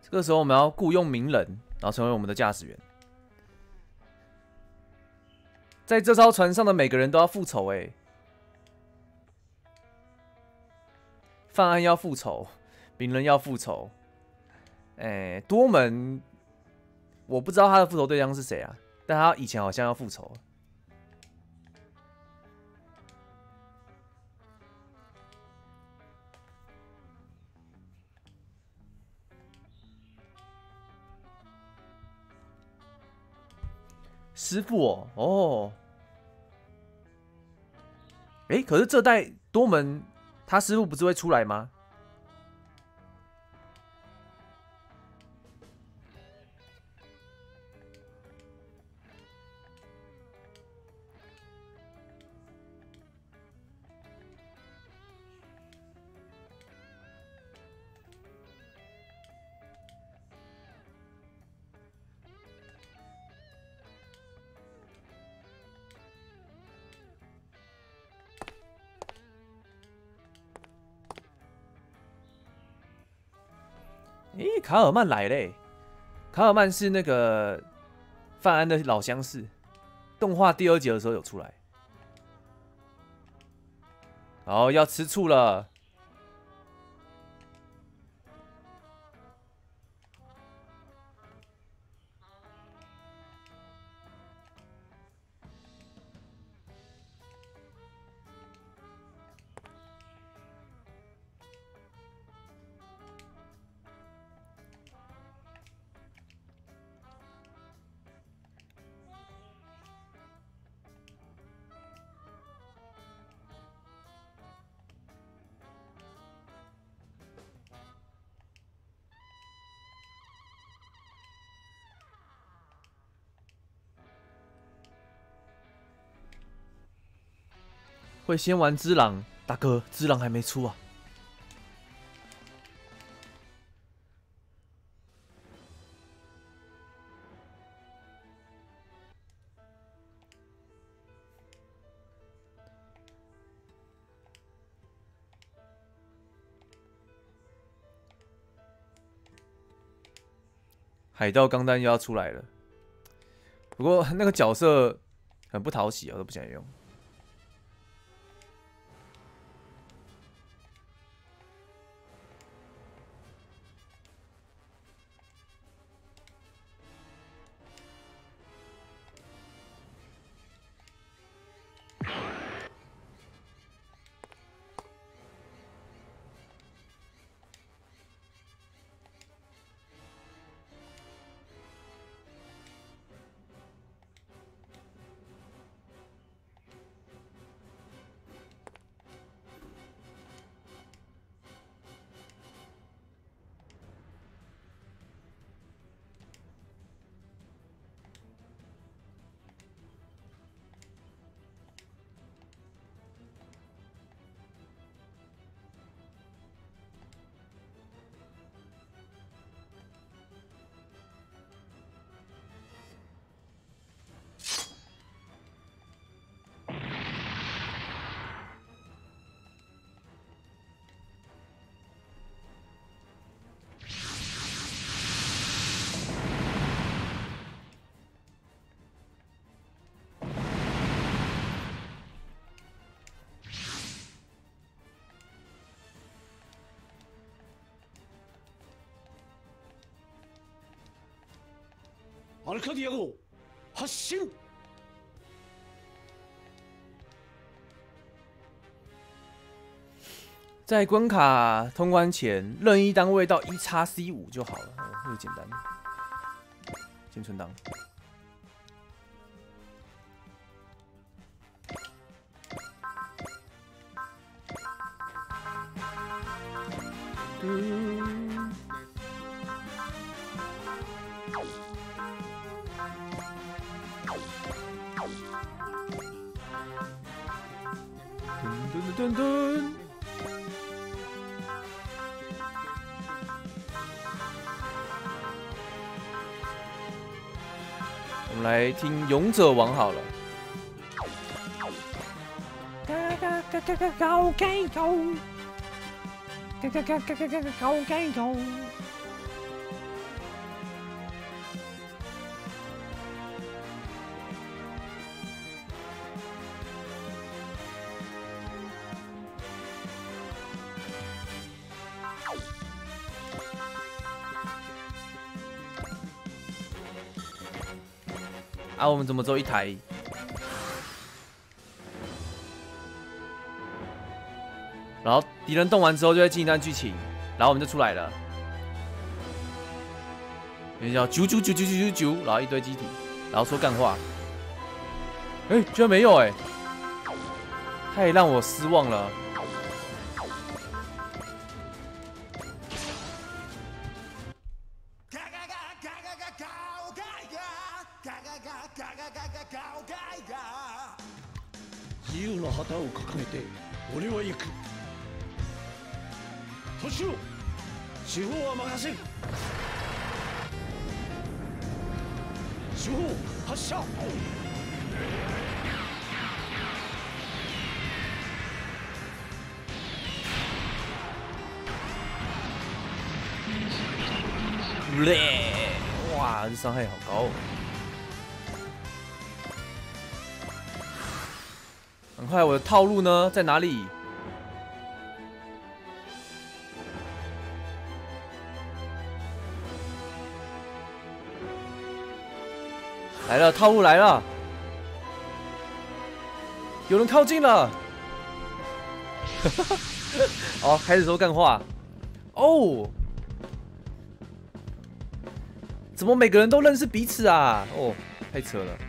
这个时候我们要雇佣鸣人，然后成为我们的驾驶员。在这艘船上的每个人都要复仇犯案要复仇，鸣人要复仇。多门我不知道他的复仇对象是谁啊，但他以前好像要复仇。师傅哦，可是这代多门他师傅不是会出来吗？卡尔曼来嘞！卡尔曼是那个范安的老相识，动画第2集的时候有出来。哦，要吃醋了。会先玩只狼，大哥，只狼还没出啊。海盗钢弹又要出来了，不过那个角色很不讨喜，我都不想用。 アルカディア号発進。 在关卡通关前，任意单位到1x C5就好了，这个简单。先存档。噔噔噔！我们来听《勇者王》好了。高盖高，高盖高。 啊，我们怎么只有一台？然后敌人动完之后就会进一段剧情，然后我们就出来了。人叫9999999，然后一堆机体，然后说干话。哎，居然没有哎，太让我失望了。 自由の旗を掲げて俺は行く。年を司法は任せる。司法発射。 哇，这伤害好高哦！很快，我的套路呢在哪里？来了，套路来了！有人靠近了！哦，开始说干话。哦，怎么每个人都认识彼此啊？哦，太扯了。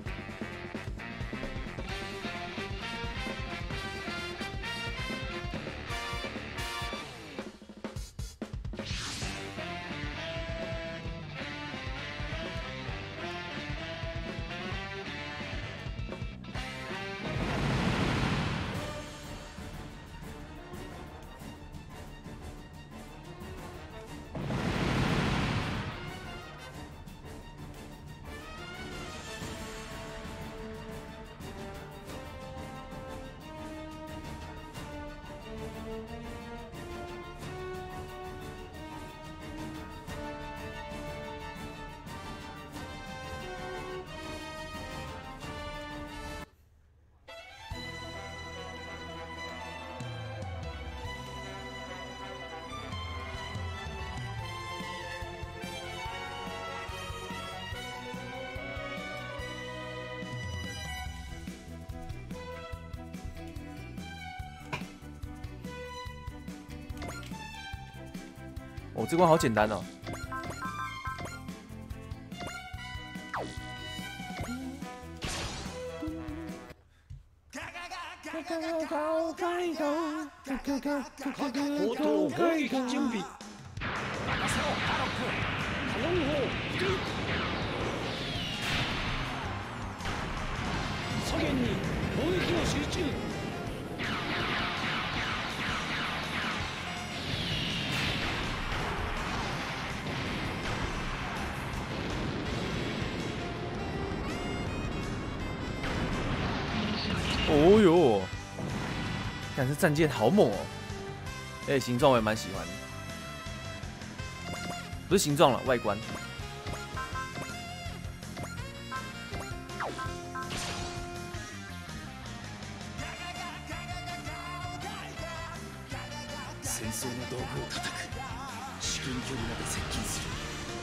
哦，这关好简单哦。 砲塔砲撃準備。任せろハロック。カノン砲吹く。左舷に砲撃を集中。 哦哟，看这战舰好猛哦！哎，形状我也蛮喜欢的，不是形状了，外观。 戦争の道具を叩く。至近距離まで接近する。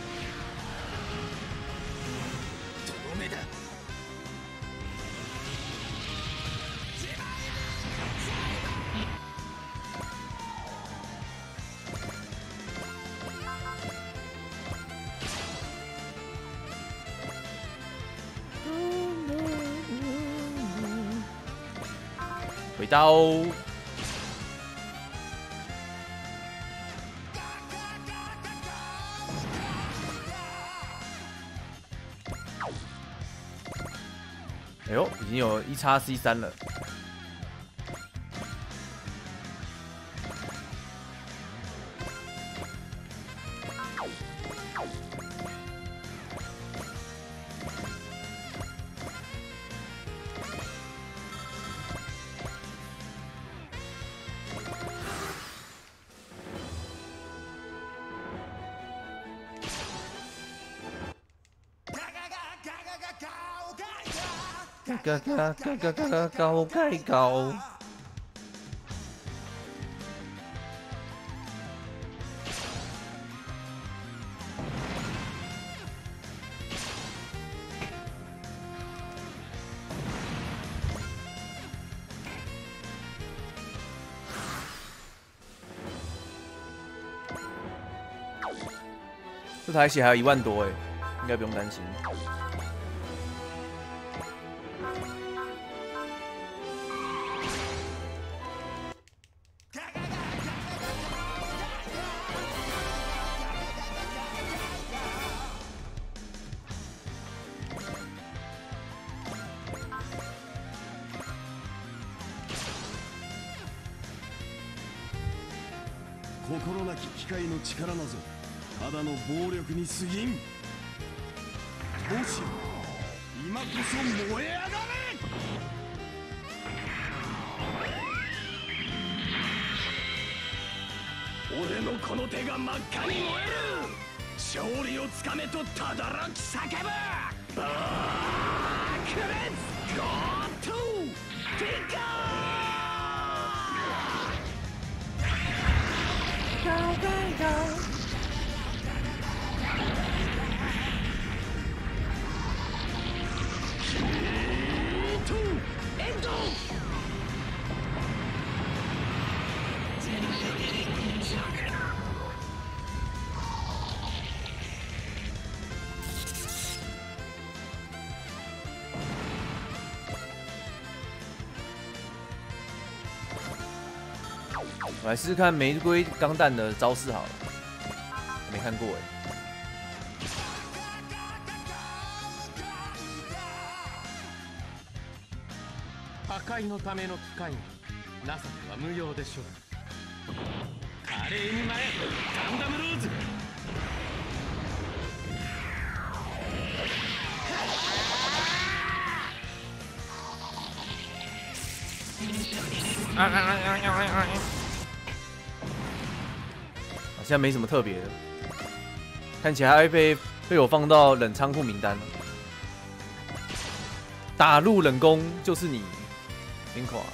とどめだ。 回刀。哎呦，已经有1x C3了。高太高。 这台血还有1万多哎，应该不用担心。 心なき機械の力なぞただの暴力に過ぎん。どうしよう、今こそ燃え上がれ。俺のこの手が真っ赤に燃える。勝利をつかめと轟き叫ぶ。バークレッツゴートゥフィガー。 我来试试看玫瑰钢弹的招式好了，没看过哎。 破壊のための機械に情けは無用でしょう。華麗に舞えガンダムローズ。 好像没什么特别的，看起来还会被我放到冷仓库名单了。打入冷宫就是你，辛苦啊！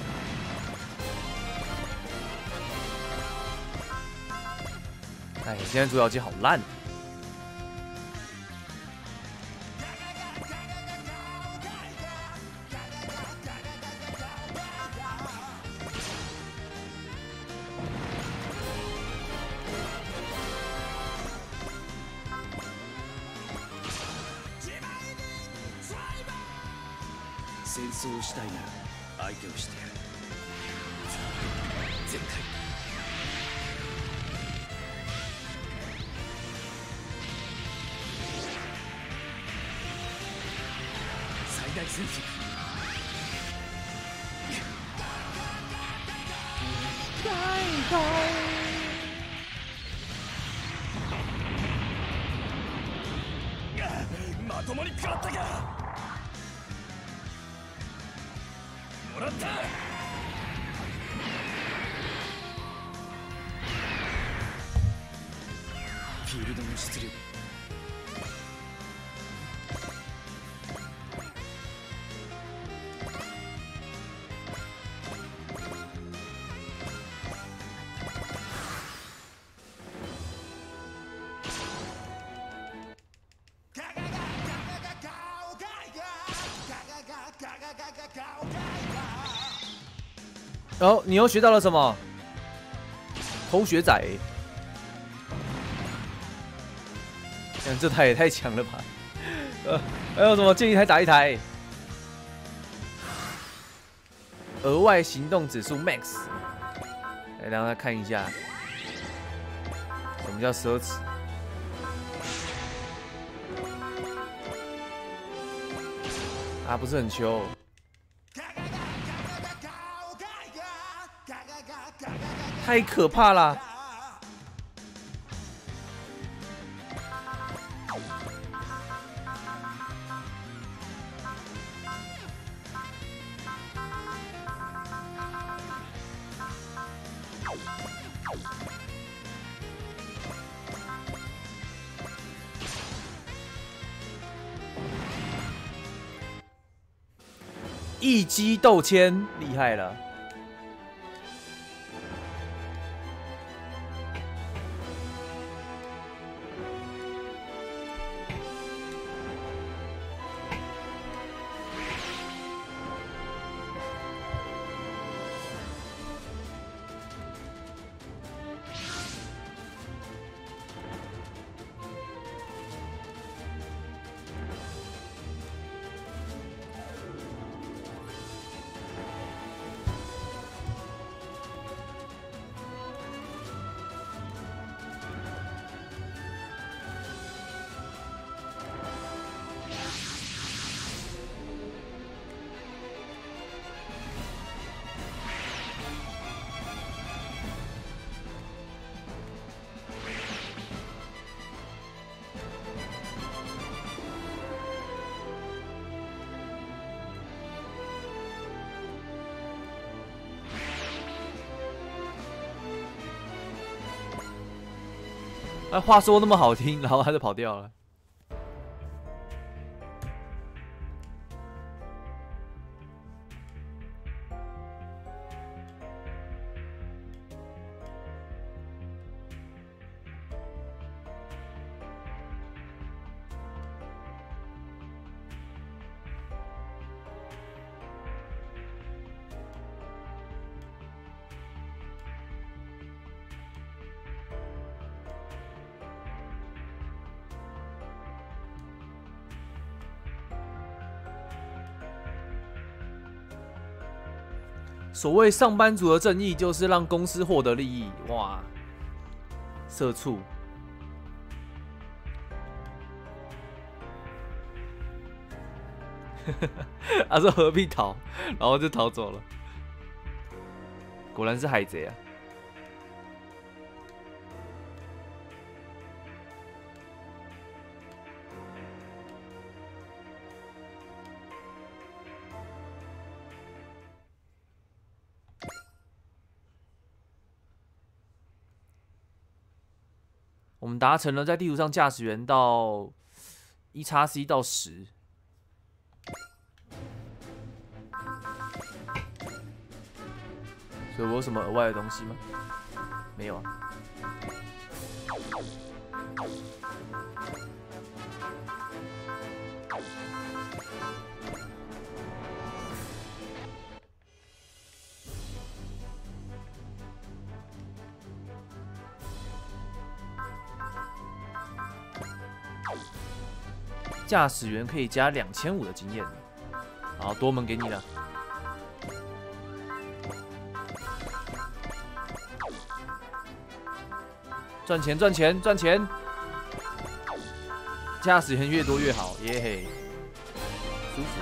哎，现在主角机好烂。 戦争をしたいなら相手をしてやる。全開。最大戦績。まともに食らったか。もらった。フィールドの出力。 哦，你又学到了什么？偷学仔、欸！看这台也太强了吧！还有什么见一台打一台？额外行动指数 max， 来让大家看一下，什么叫奢侈？啊，不是很秋。太可怕了！一击斗千，厉害了！ 那话说那么好听，然后他就跑掉了。所谓上班族的正义，就是让公司获得利益。哇，社畜。他说何必逃，然后就逃走了。果然是海贼啊！我们达成了在地图上驾驶员到1XC 到10。所以我有什么额外的东西吗？没有啊。驾驶员可以加2500的经验，好，多门给你了。赚钱，赚钱，赚钱！驾驶员越多越好，耶嘿，舒服。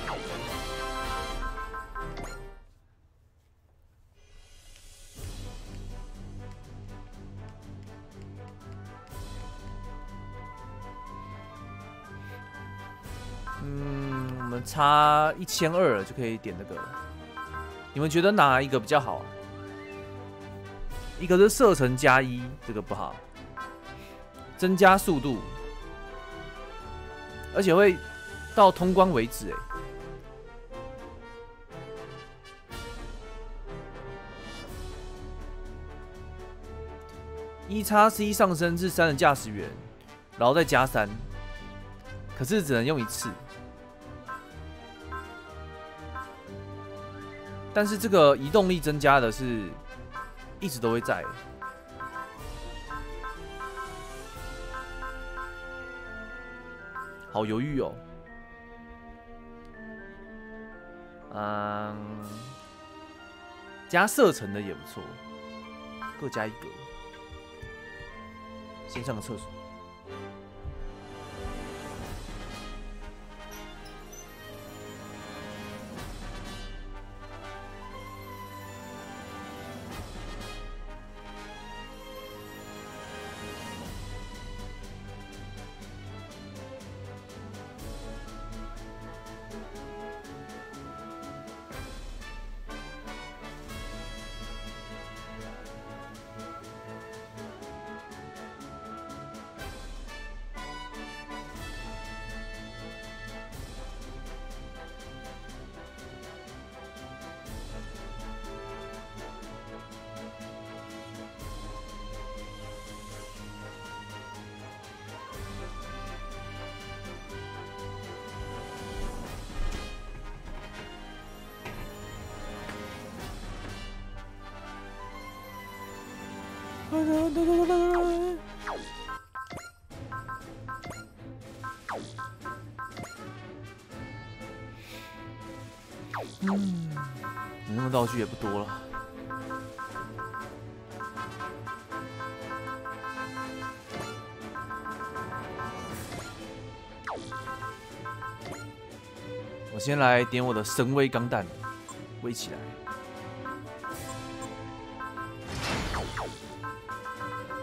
我们差1200就可以点那个了。你们觉得哪一个比较好啊？一个是射程+1，这个不好，增加速度，而且会到通关为止。1XC 上升至3的驾驶员，然后再加3，可是只能用1次。但是这个移动力增加的是一直都会在，好犹豫哦。加射程的也不错，各加1格。先上个厕所。能用道具也不多了。我先来点我的神威钢弹，威起来。